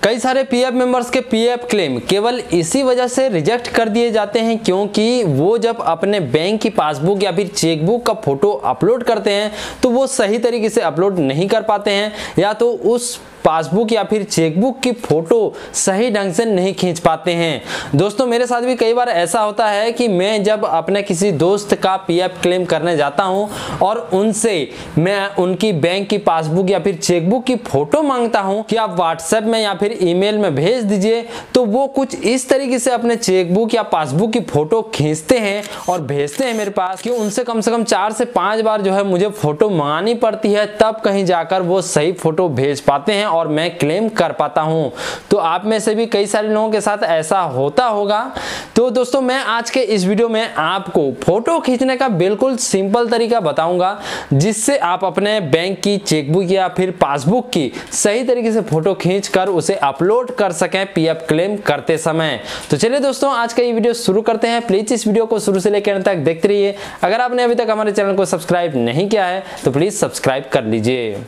कई सारे PF members के पीएफ क्लेम केवल इसी वजह से रिजेक्ट कर दिए जाते हैं क्योंकि वो जब अपने बैंक की पासबुक या फिर चेकबुक का फोटो अपलोड करते हैं तो वो सही तरीके से अपलोड नहीं कर पाते हैं, या तो उस पासबुक या फिर चेकबुक की फोटो सही ढंग से नहीं खींच पाते हैं। दोस्तों मेरे साथ भी कई बार ऐसा होता है कि मैं जब अपने किसी दोस्त का पीएफ क्लेम करने जाता हूं और उनसे मैं उनकी बैंक की पासबुक या फिर चेकबुक की फोटो मांगता हूं कि आप व्हाट्सएप में या फिर ईमेल में भेज दीजिए, तो वो कुछ इस तरीके से अपने चेकबुक या पासबुक की फोटो खींचते हैं और भेजते हैं मेरे पास कि उनसे कम से कम 4 से 5 बार जो है मुझे फोटो मंगानी पड़ती है, तब कहीं जाकर वो सही फोटो भेज पाते हैं और मैं क्लेम कर पाता हूं। तो आप में से भी कई सारे लोगों के साथ ऐसा होता होगा। तो दोस्तों मैं आज के इस वीडियो में आपको फोटो खींचने का बिल्कुल सिंपल तरीका बताऊंगा जिससे आप अपने बैंक की चेकबुक या फिर पासबुक की सही तरीके से फोटो खींचकर उसे अपलोड कर सकें पीएफ क्लेम करते समय। तो चलिए दोस्तों आज का ये वीडियो शुरू करते हैं। प्लीज इस वीडियो को शुरू से लेकर अंत तक देखते रहिए। अगर आपने अभी तक हमारे चैनल को सब्सक्राइब नहीं किया है तो प्लीज सब्सक्राइब कर लीजिए।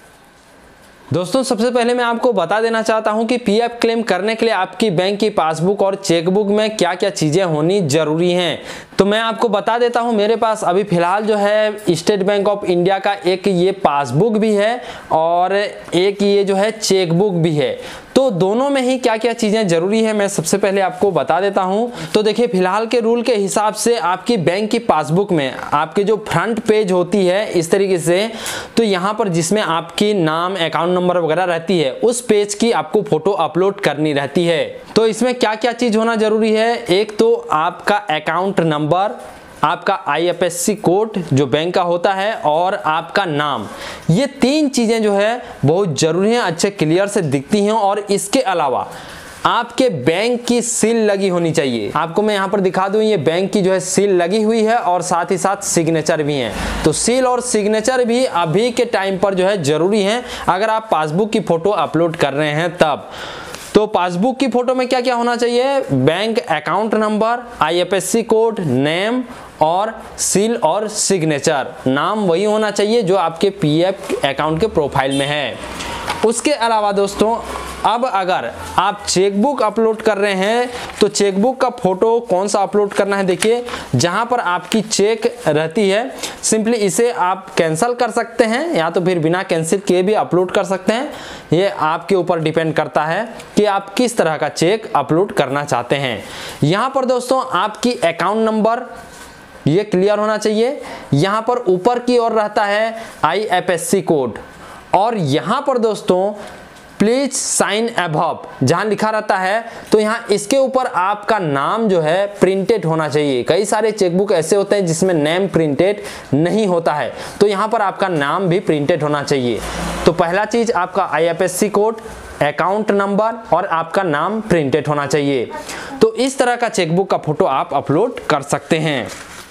दोस्तों सबसे पहले मैं आपको बता देना चाहता हूं कि पीएफ क्लेम करने के लिए आपकी बैंक की पासबुक और चेकबुक में क्या क्या चीजें होनी जरूरी हैं। तो मैं आपको बता देता हूं, मेरे पास अभी फिलहाल जो है स्टेट बैंक ऑफ इंडिया का एक ये पासबुक भी है और एक ये जो है चेकबुक भी है। तो दोनों में ही क्या क्या चीजें जरूरी है मैं सबसे पहले आपको बता देता हूं। तो देखिए फिलहाल के रूल के हिसाब से आपकी बैंक की पासबुक में आपके जो फ्रंट पेज होती है इस तरीके से, तो यहाँ पर जिसमें आपकी नाम अकाउंट नंबर वगैरह रहती है उस पेज की आपको फोटो अपलोड करनी रहती है। तो इसमें क्या क्या चीज होना जरूरी है, एक तो आपका अकाउंट नंबर, आपका आईएफएससी कोड जो बैंक का होता है और आपका नाम, ये 3 चीजें जो है बहुत जरूरी हैं, अच्छे क्लियर से दिखती हैं। और इसके अलावा आपके बैंक की सील लगी होनी चाहिए। आपको मैं यहाँ पर दिखा दूं, ये बैंक की जो है सील लगी हुई है और साथ ही साथ सिग्नेचर भी है। तो सील और सिग्नेचर भी अभी के टाइम पर जो है जरूरी है अगर आप पासबुक की फोटो अपलोड कर रहे हैं तब। तो पासबुक की फोटो में क्या क्या होना चाहिए, bank account number, IFSC code, name और सील और सिग्नेचर। नाम वही होना चाहिए जो आपके पीएफ अकाउंट के प्रोफाइल में है। उसके अलावा दोस्तों अब अगर आप चेकबुक अपलोड कर रहे हैं तो चेकबुक का फोटो कौन सा अपलोड करना है, देखिए जहां पर आपकी चेक रहती है सिंपली इसे आप कैंसिल कर सकते हैं या तो फिर बिना कैंसिल किए भी अपलोड कर सकते हैं। ये आपके ऊपर डिपेंड करता है कि आप किस तरह का चेक अपलोड करना चाहते हैं। यहां पर दोस्तों आपकी अकाउंट नंबर ये क्लियर होना चाहिए। यहां पर ऊपर की ओर रहता है आईएफएससी कोड और यहां पर दोस्तों प्लीज साइन अबव जहां लिखा रहता है तो यहां इसके ऊपर आपका नाम जो है प्रिंटेड होना चाहिए। कई सारे चेकबुक ऐसे होते हैं जिसमें नेम प्रिंटेड नहीं होता है, तो यहां पर आपका नाम भी प्रिंटेड होना चाहिए। तो पहला चीज आपका आईएफएससी कोड, अकाउंट नंबर और आपका नाम प्रिंटेड होना चाहिए। तो इस तरह का चेकबुक का फोटो आप अपलोड कर सकते हैं।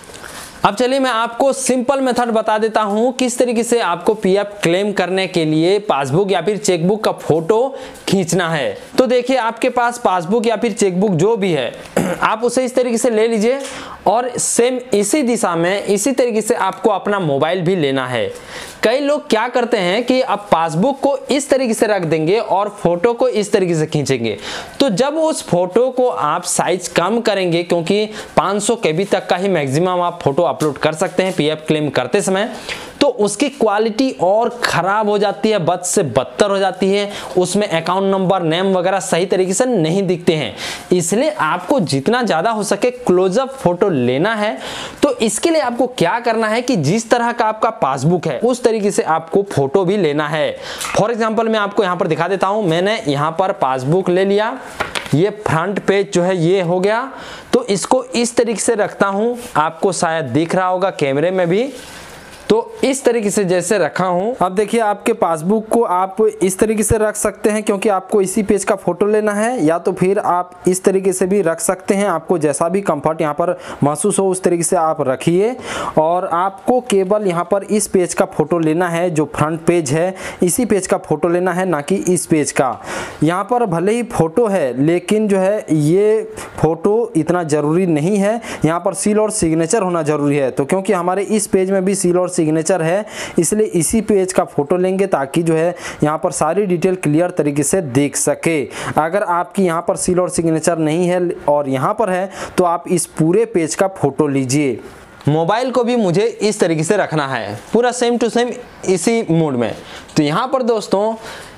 अब चलिए मैं आपको सिंपल मेथड बता देता हूं किस तरीके से आपको पीएफ क्लेम करने के लिए पासबुक या फिर चेकबुक का फोटो खींचना है। तो देखिए आपके पास पासबुक या फिर चेकबुक जो भी है आप उसे इस तरीके से ले लीजिए और सेम इसी दिशा में इसी तरीके से आपको अपना मोबाइल भी लेना है। कई लोग क्या करते हैं कि आप पासबुक को इस तरीके से रख देंगे और फोटो को इस तरीके से खींचेंगे, तो जब उस फोटो को आप साइज कम करेंगे, क्योंकि 500 केबी तक का ही मैक्सिमम आप फोटो अपलोड कर सकते हैं पीएफ क्लेम करते समय, तो उसकी क्वालिटी और खराब हो जाती है, बद से बदतर हो जाती है। उसमें अकाउंट नंबर, नेम वगैरह सही तरीके से नहीं दिखते हैं। इसलिए आपको जितना ज्यादा हो सके क्लोजअप फोटो लेना है। तो इसके लिए आपको क्या करना है कि जिस तरह का आपका पासबुक है उस तरीके से आपको फोटो भी लेना है। फॉर एग्जांपल मैं आपको यहाँ पर दिखा देता हूँ। मैंने यहाँ पर पासबुक ले लिया, ये फ्रंट पेज जो है ये हो गया, तो इसको इस तरीके से रखता हूँ। आपको शायद दिख रहा होगा कैमरे में भी, तो इस तरीके से जैसे रखा हूं। अब देखिए आपके पासबुक को आप इस तरीके से रख सकते हैं क्योंकि आपको इसी पेज का फोटो लेना है, या तो फिर आप इस तरीके से भी रख सकते हैं। आपको जैसा भी कंफर्ट यहाँ पर महसूस हो उस तरीके से आप रखिए। और आपको केवल यहाँ पर इस पेज का फोटो लेना है, जो फ्रंट पेज है इसी पेज का फोटो लेना है, ना कि इस पेज का। यहाँ पर भले ही फोटो है लेकिन जो है ये फोटो इतना ज़रूरी नहीं है। यहाँ पर सील और सिग्नेचर होना ज़रूरी है। तो क्योंकि हमारे इस पेज में भी सील और सिग्नेचर है, इसलिए इसी पेज का फोटो लेंगे ताकि जो है यहाँ पर सारी डिटेल क्लियर तरीके से देख सके। अगर आपकी यहाँ पर सील और सिग्नेचर नहीं है और यहाँ पर है तो आप इस पूरे पेज का फोटो लीजिए। मोबाइल को भी मुझे इस तरीके से रखना है, पूरा सेम टू सेम इसी मोड में। तो यहाँ पर दोस्तों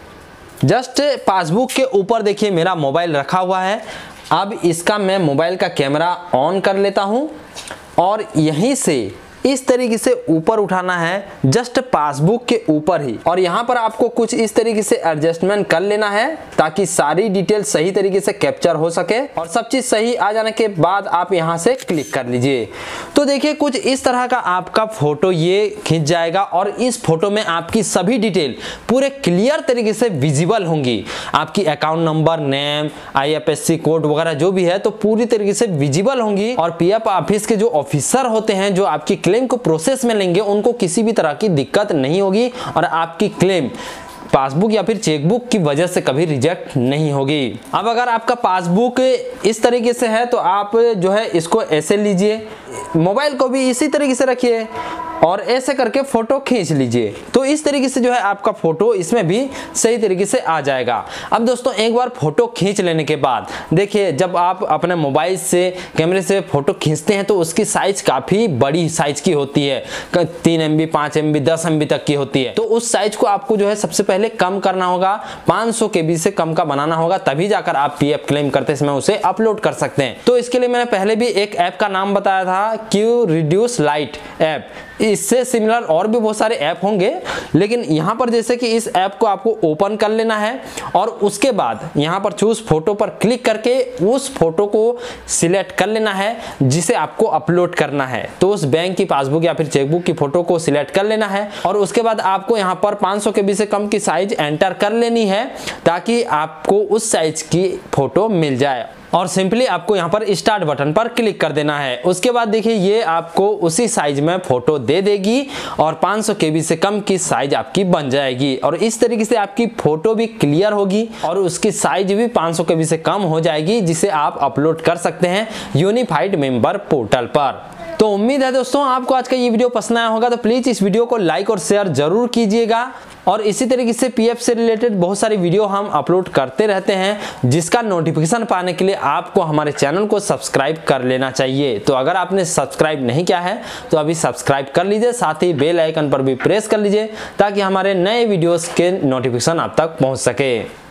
जस्ट पासबुक के ऊपर देखिए मेरा मोबाइल रखा हुआ है। अब इसका मैं मोबाइल का कैमरा ऑन कर लेता हूँ और यहीं से इस तरीके से ऊपर उठाना है, जस्ट पासबुक के ऊपर ही। और यहाँ पर आपको कुछ इस तरीके से एडजस्टमेंट कर लेना है ताकि सारी डिटेल सही तरीके से कैप्चर हो सके। और सब चीज़ सही आ जाने के बाद आप यहाँ से क्लिक कर लीजिए। तो देखिए कुछ इस तरह का आपका फोटो ये खींच जाएगा और इस फोटो में आपकी सभी डिटेल पूरे क्लियर तरीके से विजिबल होंगी। आपकी account number, name, IFSC code वगैरह जो भी है तो पूरी तरीके से विजिबल होंगी। और PF ऑफिस के जो ऑफिसर होते हैं जो आपकी क्लेम को प्रोसेस में लेंगे उनको किसी भी तरह की दिक्कत नहीं होगी और आपकी क्लेम पासबुक या फिर चेकबुक की वजह से कभी रिजेक्ट नहीं होगी। अब अगर आपका पासबुक इस तरीके से है तो आप जो है इसको ऐसे लीजिए, मोबाइल को भी इसी तरीके से रखिए और ऐसे करके फोटो खींच लीजिए। तो इस तरीके से जो है आपका फोटो इसमें भी सही तरीके से आ जाएगा। अब दोस्तों एक बार फोटो खींच लेने के बाद देखिए जब आप अपने मोबाइल से कैमरे से फोटो खींचते हैं तो उसकी साइज काफ़ी बड़ी साइज की होती है, 3 MB, 5 MB, 10 MB तक की होती है। तो उस साइज को आपको जो है सबसे पहले कम करना होगा, 500 KB से कम का बनाना होगा, तभी जाकर आप PF क्लेम करते समय उसे अपलोड कर सकते हैं। तो इसके लिए मैंने पहले भी एक ऐप का नाम बताया था, QReduce Lite ऐप। इससे सिमिलर और भी बहुत सारे ऐप होंगे, लेकिन यहाँ पर जैसे कि इस ऐप को आपको ओपन कर लेना है और उसके बाद यहाँ पर चूज फोटो पर क्लिक करके उस फोटो को सिलेक्ट कर लेना है जिसे आपको अपलोड करना है। तो उस बैंक की पासबुक या फिर चेकबुक की फोटो को सिलेक्ट कर लेना है और उसके बाद आपको यहाँ पर 500 KB से कम की साइज एंटर कर लेनी है ताकि आपको उस साइज की फोटो मिल जाए। और सिंपली आपको यहाँ पर स्टार्ट बटन पर क्लिक कर देना है। उसके बाद देखिए ये आपको उसी साइज में फोटो दे देगी और 500 KB से कम की साइज आपकी बन जाएगी और इस तरीके से आपकी फोटो भी क्लियर होगी और उसकी साइज भी 500 KB से कम हो जाएगी, जिसे आप अपलोड कर सकते हैं यूनिफाइड मेंबर पोर्टल पर। तो उम्मीद है दोस्तों आपको आज का ये वीडियो पसंद आया होगा। तो प्लीज़ इस वीडियो को लाइक और शेयर जरूर कीजिएगा और इसी तरीके से PF से रिलेटेड बहुत सारी वीडियो हम अपलोड करते रहते हैं, जिसका नोटिफिकेशन पाने के लिए आपको हमारे चैनल को सब्सक्राइब कर लेना चाहिए। तो अगर आपने सब्सक्राइब नहीं किया है तो अभी सब्सक्राइब कर लीजिए, साथ ही बेल आइकन पर भी प्रेस कर लीजिए ताकि हमारे नए वीडियोस के नोटिफिकेशन आप तक पहुंच सके।